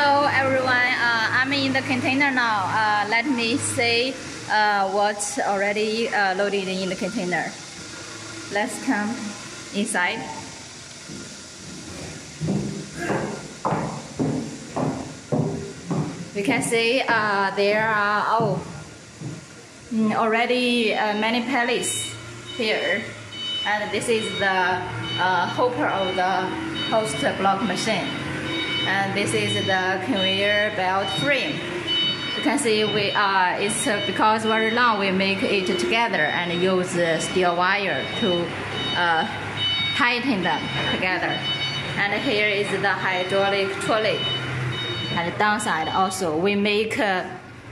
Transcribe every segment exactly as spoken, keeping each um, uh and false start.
Hello everyone, uh, I'm in the container now. Uh, let me see uh, what's already uh, loaded in the container. Let's come inside. We can see uh, there are oh, already uh, many pallets here, and this is the uh, hopper of the host block machine. And this is the conveyor belt frame. You can see we uh, it's uh, because very long we make it together and use uh, steel wire to uh, tighten them together. And here is the hydraulic trolley. And downside also we make uh,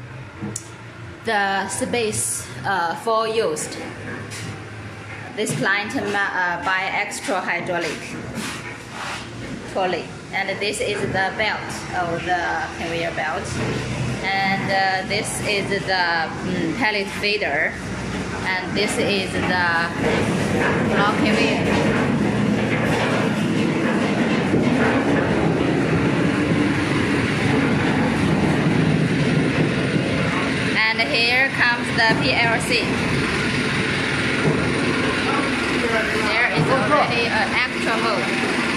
the space uh, for used. This client uh, buy extra hydraulic trolley. And this is the belt of the conveyor belt. And uh, this is the um, pallet feeder. And this is the block conveyor. And here comes the P L C. There is already an actual mode.